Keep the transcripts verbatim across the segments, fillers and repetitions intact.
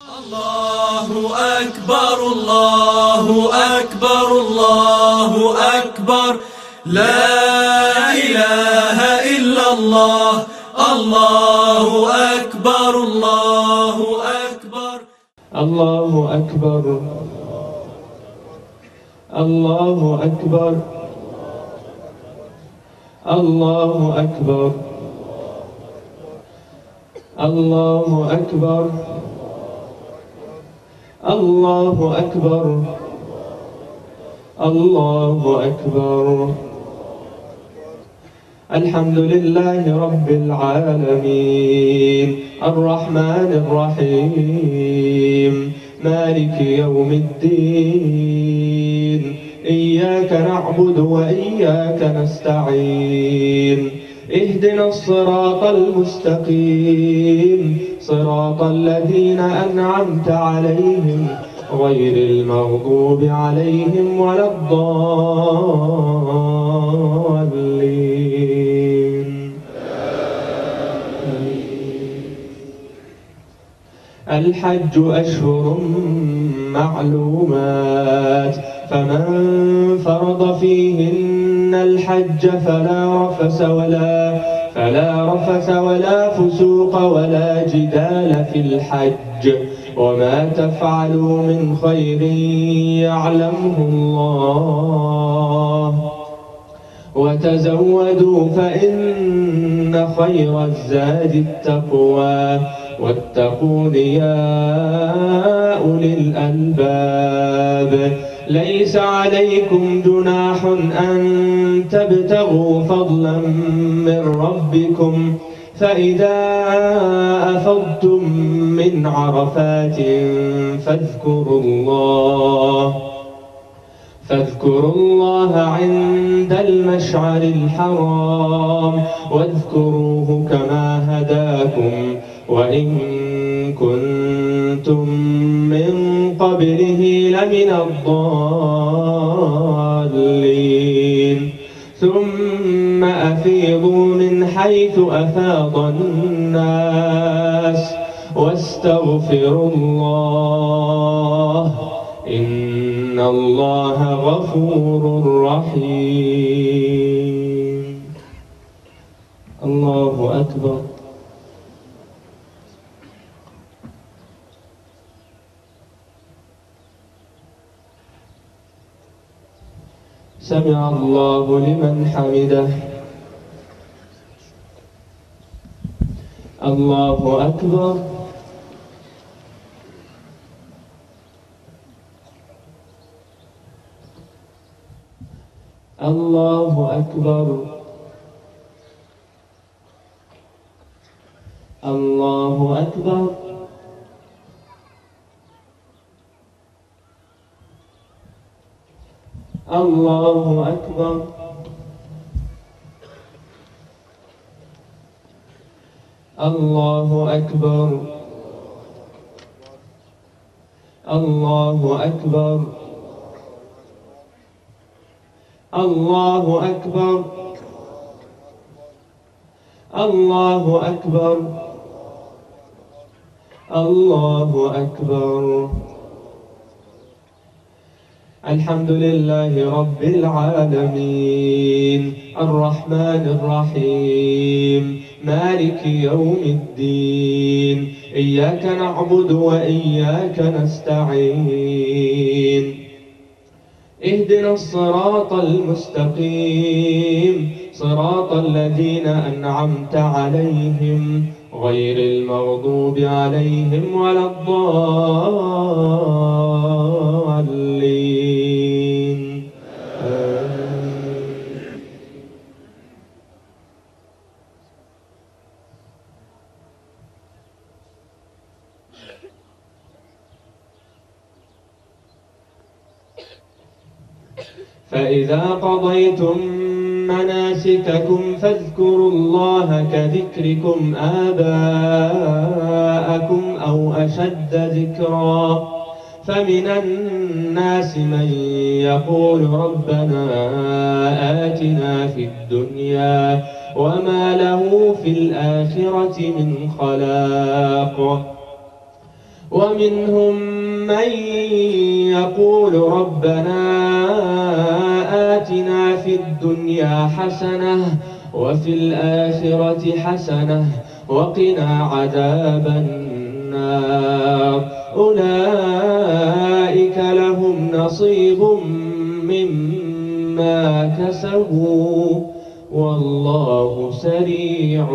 الله أكبر الله أكبر الله أكبر لا إله إلا الله الله أكبر الله أكبر الله أكبر الله أكبر الله أكبر الله أكبر الله أكبر الله أكبر الحمد لله رب العالمين الرحمن الرحيم مالك يوم الدين إياك نعبد وإياك نستعين اهدنا الصراط المستقيم صراط الذين أنعمت عليهم غير المغضوب عليهم ولا الضالين. الحج أشهر معلومات فمن فرض فيهن الحج فلا رفث ولا فلا رفث ولا فسوق ولا جدال في الحج وما تفعلوا من خير يعلمه الله وتزودوا فإن خير الزاد التقوى واتقون يا أولي الألباب. ليس عليكم جناح أن تبتغوا فضلا من ربكم فإذا أفضتم من عرفات فاذكروا الله فاذكروا الله عند المشعر الحرام واذكروه كما هداكم وإن كنتم من قبله لمن الضالين. ثم أفيضوا من حيث أفاض الناس واستغفروا الله إن الله غفور رحيم. الله أكبر. سمع الله لمن حمده. الله أكبر. الله أكبر. الله أكبر. الله أكبر. الله أكبر. الله أكبر. الله أكبر. الله أكبر. الله أكبر. الحمد لله رب العالمين الرحمن الرحيم مالك يوم الدين إياك نعبد وإياك نستعين اهدنا الصراط المستقيم صراط الذين أنعمت عليهم غير المغضوب عليهم ولا الضالين. فإذا قضيتم مناسككم فاذكروا الله كذكركم آباءكم أو أشد ذكرا فمن الناس من يقول ربنا آتنا في الدنيا وما له في الآخرة من خلاق ومنهم من يقول ربنا آتنا في الدنيا حسنة وفي الآخرة حسنة وقنا عذاب النار أولئك لهم نصيب مما كسبوا والله سريع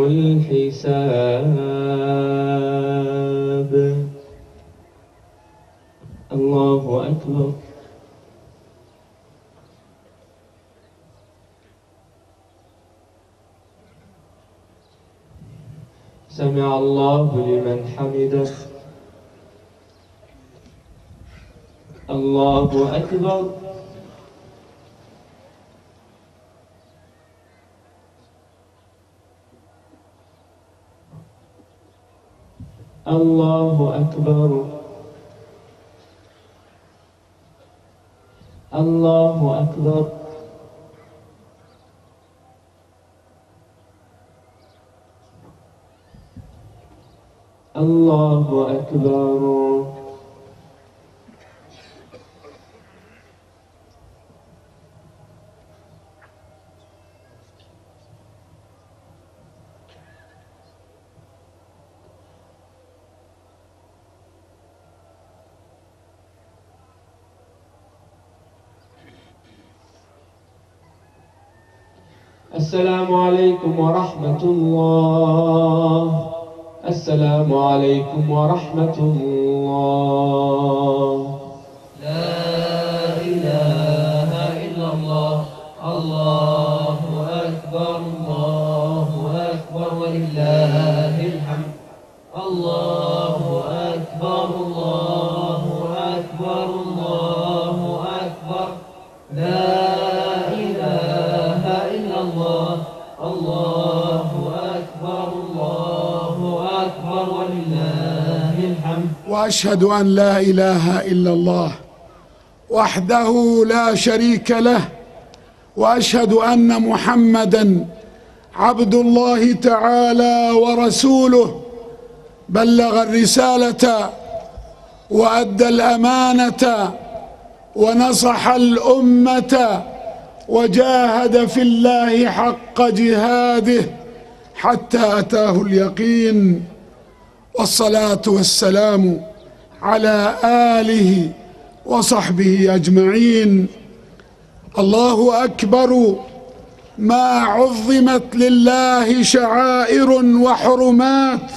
الحساب. الله أكبر. سمع الله لمن حمده. الله أكبر. الله أكبر. الله أكبر. الله أكبر. السلام عليكم ورحمة الله. السلام عليكم ورحمة الله. لا إله إلا الله. الله أكبر. الله أكبر ولله الحمد. الله أكبر. الله أكبر. الله أكبر. لا إله إلا الله. الله أكبر. الله أكبر ولله الحمد. وأشهد أن لا إله إلا الله وحده لا شريك له، وأشهد أن محمدًا عبد الله تعالى ورسوله، بلغ الرسالة وأدى الأمانة ونصح الأمة وجاهد في الله حق جهاده حتى أتاه اليقين. والصلاة والسلام على آله وصحبه أجمعين. الله أكبر ما عظمت لله شعائر وحرمات.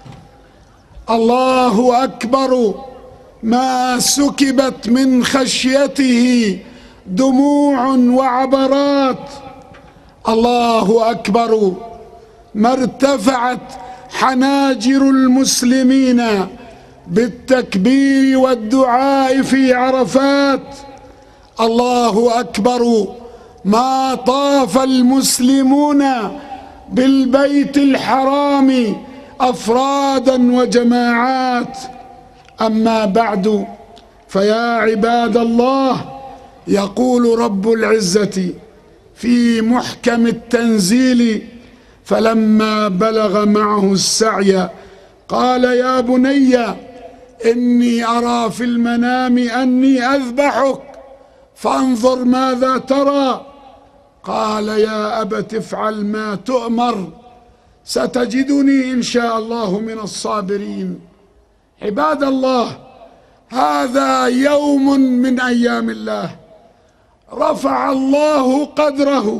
الله أكبر ما سكبت من خشيته دموع وعبرات. الله أكبر ما ارتفعت حناجر المسلمين بالتكبير والدعاء في عرفات. الله أكبر ما طاف المسلمون بالبيت الحرام أفرادا وجماعات. أما بعد، فيا عباد الله، يقول رب العزة في محكم التنزيل: فلما بلغ معه السعي قال يا بني إني أرى في المنام أني أذبحك فانظر ماذا ترى. قال يا أبت افعل ما تؤمر ستجدني إن شاء الله من الصابرين. عباد الله، هذا يوم من أيام الله رفع الله قدره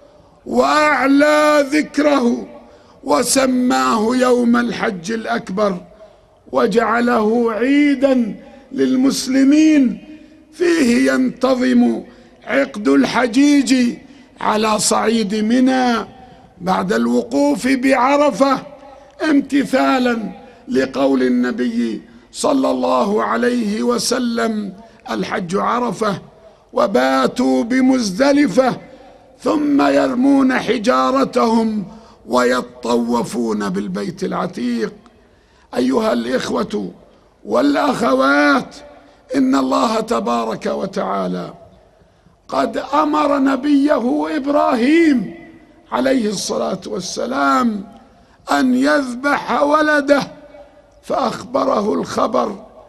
وأعلى ذكره وسماه يوم الحج الأكبر، وجعله عيدا للمسلمين فيه ينتظم عقد الحجيج على صعيد منى بعد الوقوف بعرفة، امتثالا لقول النبي صلى الله عليه وسلم: الحج عرفة. وباتوا بمزدلفة ثم يرمون حجارتهم ويطوفون بالبيت العتيق. أيها الإخوة والأخوات، إن الله تبارك وتعالى قد أمر نبيه إبراهيم عليه الصلاة والسلام أن يذبح ولده، فأخبره الخبر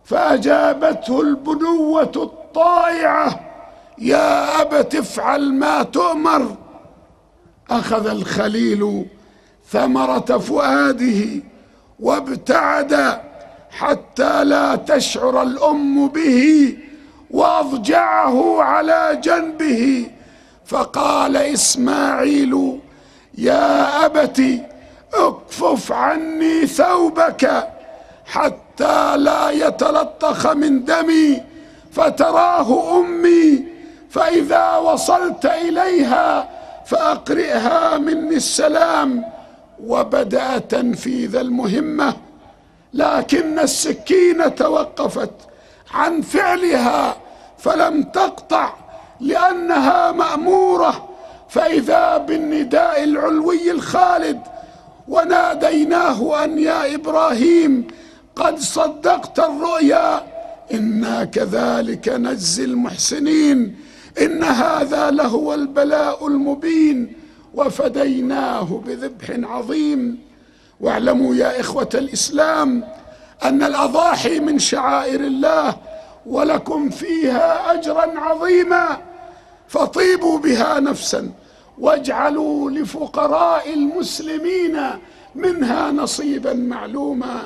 فأجابته البنوة الطائعة: يا أبت افعل ما تؤمر. أخذ الخليل ثمرة فؤاده وابتعد حتى لا تشعر الأم به، وأضجعه على جنبه، فقال إسماعيل: يا أبت اكفف عني ثوبك حتى لا يتلطخ من دمي فتراه أمي، فإذا وصلت إليها فأقرئها مني السلام. وبدأ تنفيذ المهمة، لكن السكينة توقفت عن فعلها فلم تقطع لأنها مأمورة. فإذا بالنداء العلوي الخالد: وناديناه أن يا إبراهيم قد صدقت الرؤيا إنا كذلك نجزي المحسنين إن هذا لهو البلاء المبين وفديناه بذبح عظيم. واعلموا يا إخوة الإسلام أن الأضاحي من شعائر الله ولكم فيها أجرا عظيما، فطيبوا بها نفسا واجعلوا لفقراء المسلمين منها نصيبا معلوما.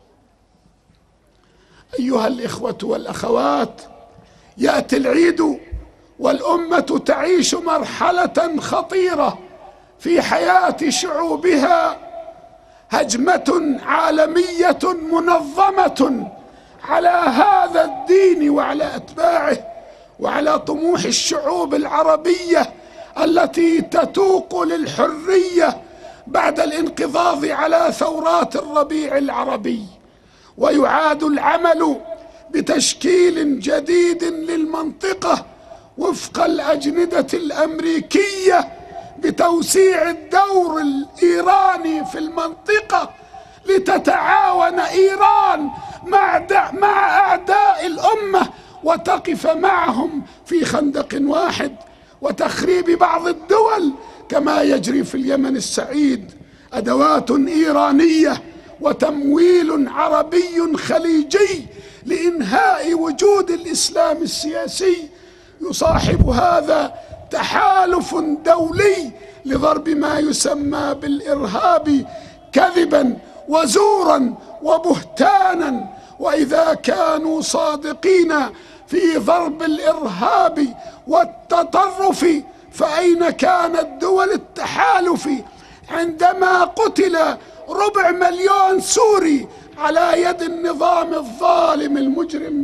أيها الإخوة والأخوات، يأتي العيد والأمة تعيش مرحلة خطيرة في حياة شعوبها، هجمة عالمية منظمة على هذا الدين وعلى أتباعه وعلى طموح الشعوب العربية التي تتوق للحرية بعد الانقضاض على ثورات الربيع العربي. ويعاد العمل بتشكيل جديد للمنطقة وفق الأجندة الأمريكية بتوسيع الدور الإيراني في المنطقة، لتتعاون إيران مع, مع أعداء الأمة وتقف معهم في خندق واحد وتخريب بعض الدول كما يجري في اليمن السعيد. أدوات إيرانية وتمويل عربي خليجي لإنهاء وجود الإسلام السياسي. يصاحب هذا تحالف دولي لضرب ما يسمى بالإرهاب كذبا وزورا وبهتانا. وإذا كانوا صادقين في ضرب الإرهاب والتطرف، فأين كانت دول التحالف عندما قتل ربع مليون سوري على يد النظام الظالم المجرم؟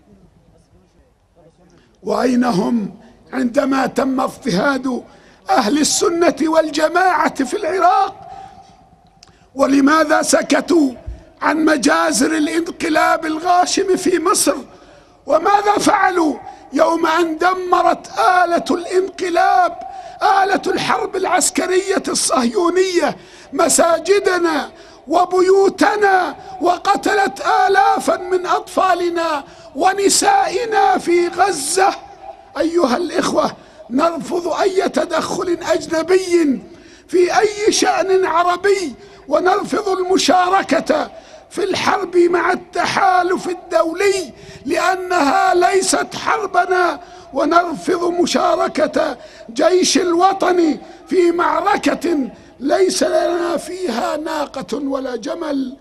وأين هم عندما تم اضطهاد أهل السنة والجماعة في العراق؟ ولماذا سكتوا عن مجازر الانقلاب الغاشم في مصر؟ وماذا فعلوا يوم أن دمرت آلة الانقلاب، آلة الحرب العسكرية الصهيونية، مساجدنا وبيوتنا، وقتلت آلافا من أطفالنا ونسائنا في غزة؟ أيها الإخوة، نرفض أي تدخل أجنبي في أي شأن عربي، ونرفض المشاركة في الحرب مع التحالف الدولي لأنها ليست حربنا، ونرفض مشاركة جيش الوطن في معركة ليس لنا فيها ناقة ولا جمل.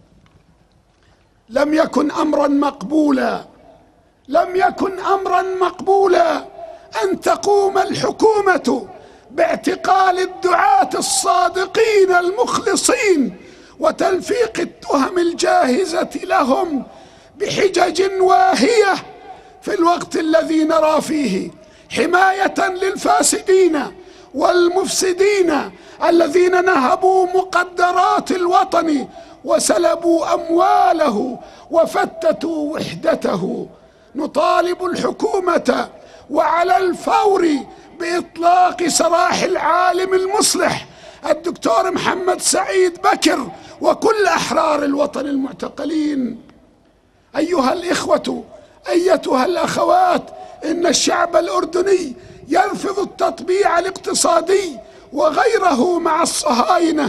لم يكن أمرا مقبولا لم يكن أمرا مقبولا أن تقوم الحكومة باعتقال الدعاة الصادقين المخلصين وتلفيق التهم الجاهزة لهم بحجج واهية في الوقت الذي نرى فيه حماية للفاسدين والمفسدين الذين نهبوا مقدرات الوطن وسلبوا أمواله وفتتوا وحدته. نطالب الحكومة وعلى الفور بإطلاق سراح العالم المصلح الدكتور محمد سعيد بكر وكل أحرار الوطن المعتقلين. أيها الإخوة، أيتها الأخوات، إن الشعب الأردني يرفض التطبيع الاقتصادي وغيره مع الصهاينة،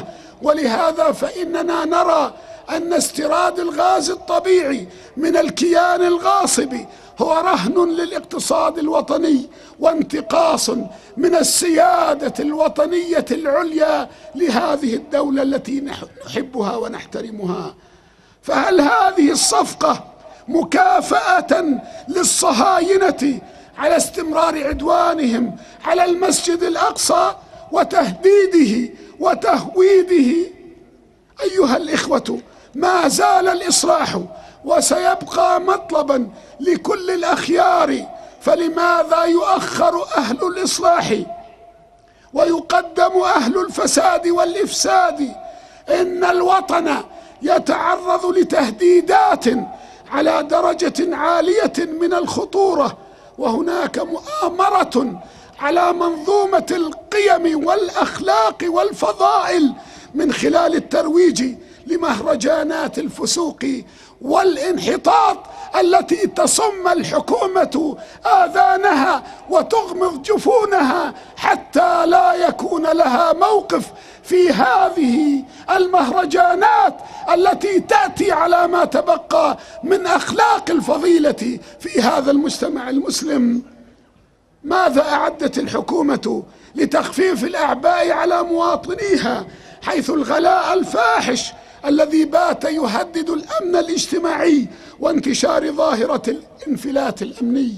ولهذا فإننا نرى أن استيراد الغاز الطبيعي من الكيان الغاصب هو رهن للاقتصاد الوطني وانتقاص من السيادة الوطنية العليا لهذه الدولة التي نحبها ونحترمها. فهل هذه الصفقة مكافأة للصهاينة على استمرار عدوانهم على المسجد الأقصى وتهديده وتهويده؟ أيها الإخوة، ما زال الإصلاح وسيبقى مطلبا لكل الأخيار، فلماذا يؤخر أهل الإصلاح ويقدم أهل الفساد والإفساد؟ إن الوطن يتعرض لتهديدات على درجة عالية من الخطورة، وهناك مؤامرة على منظومة القيم والأخلاق والفضائل من خلال الترويج لمهرجانات الفسوق والانحطاط التي تصم الحكومة آذانها وتغمض جفونها حتى لا يكون لها موقف في هذه المهرجانات التي تأتي على ما تبقى من أخلاق الفضيلة في هذا المجتمع المسلم. ماذا أعدت الحكومة لتخفيف الأعباء على مواطنيها، حيث الغلاء الفاحش الذي بات يهدد الأمن الاجتماعي وانتشار ظاهرة الانفلات الأمني؟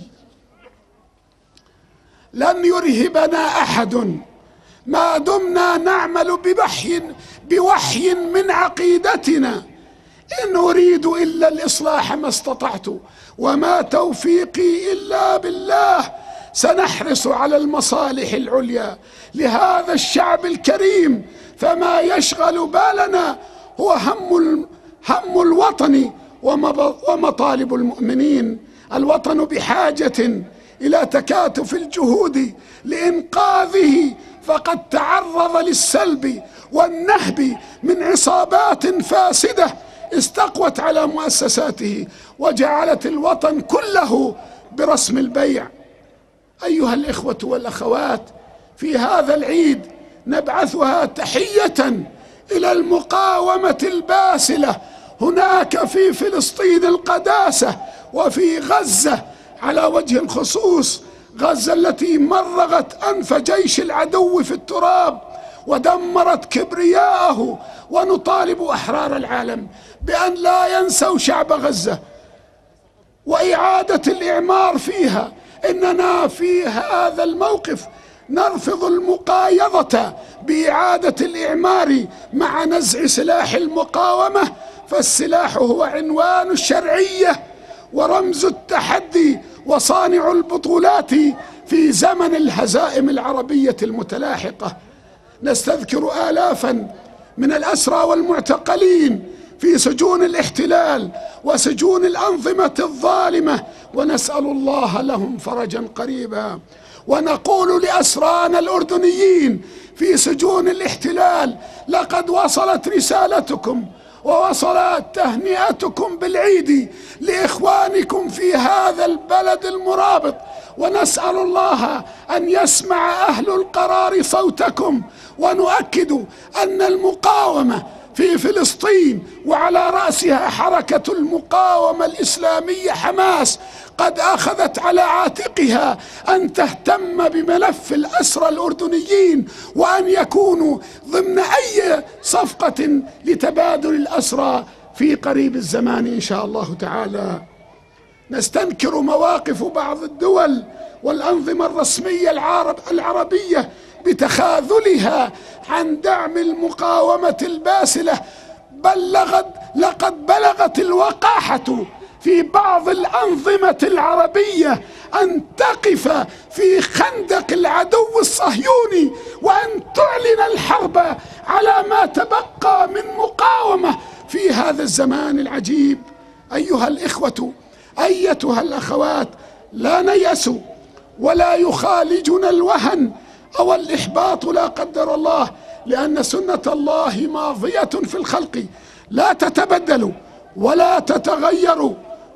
لن يرهبنا أحد ما دمنا نعمل بوحي بوحي من عقيدتنا. إن أريد إلا الإصلاح ما استطعت وما توفيقي إلا بالله. سنحرص على المصالح العليا لهذا الشعب الكريم، فما يشغل بالنا هو هم هم الوطن ومطالب المؤمنين. الوطن بحاجة إلى تكاتف الجهود لإنقاذه، فقد تعرض للسلب والنهب من عصابات فاسدة استقوت على مؤسساته وجعلت الوطن كله برسم البيع. أيها الإخوة والأخوات، في هذا العيد نبعثها تحية إلى المقاومة الباسلة هناك في فلسطين القداسة وفي غزة على وجه الخصوص، غزة التي مرغت أنف جيش العدو في التراب ودمرت كبرياءه. ونطالب أحرار العالم بأن لا ينسوا شعب غزة وإعادة الإعمار فيها. إننا في هذا الموقف نرفض المقايضة بإعادة الإعمار مع نزع سلاح المقاومة، فالسلاح هو عنوان الشرعية ورمز التحدي وصانع البطولات في زمن الهزائم العربية المتلاحقة. نستذكر آلافا من الأسرى والمعتقلين في سجون الاحتلال وسجون الأنظمة الظالمة، ونسأل الله لهم فرجا قريبا. ونقول لأسرانا الأردنيين في سجون الاحتلال: لقد وصلت رسالتكم ووصلت تهنئتكم بالعيد لإخوانكم في هذا البلد المرابط، ونسأل الله أن يسمع أهل القرار صوتكم. ونؤكد أن المقاومة في فلسطين وعلى رأسها حركة المقاومة الإسلامية حماس قد أخذت على عاتقها أن تهتم بملف الأسرى الأردنيين، وأن يكونوا ضمن أي صفقة لتبادل الأسرى في قريب الزمان إن شاء الله تعالى. نستنكر مواقف بعض الدول والأنظمة الرسمية العرب العربية بتخاذلها عن دعم المقاومة الباسلة. بلغت لقد بلغت الوقاحة في بعض الأنظمة العربية أن تقف في خندق العدو الصهيوني وأن تعلن الحرب على ما تبقى من مقاومة في هذا الزمان العجيب. أيها الإخوة، أيتها الأخوات، لا نيأس ولا يخالجنا الوهن أو الإحباط لا قدر الله، لأن سنة الله ماضية في الخلق لا تتبدل ولا تتغير.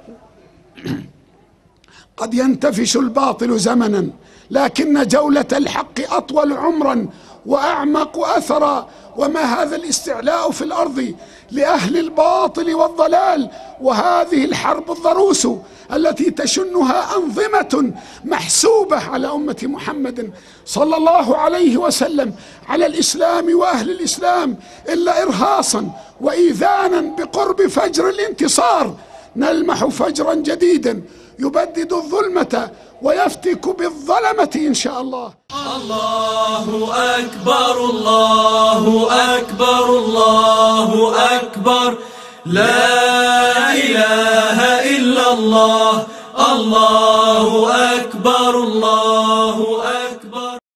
قد ينتفش الباطل زمنا، لكن جولة الحق أطول عمرا وأعمق أثرا، وما هذا الاستعلاء في الأرض لأهل الباطل والضلال، وهذه الحرب الضروس التي تشنها أنظمة محسوبة على أمة محمد صلى الله عليه وسلم، على الإسلام وأهل الإسلام، إلا إرهاصا وإيذانا بقرب فجر الانتصار نلمح فجرا جديدا يبدد الظلمة ويفتك بالظلمة إن شاء الله. الله أكبر الله أكبر الله أكبر، لا إله إلا الله. الله أكبر الله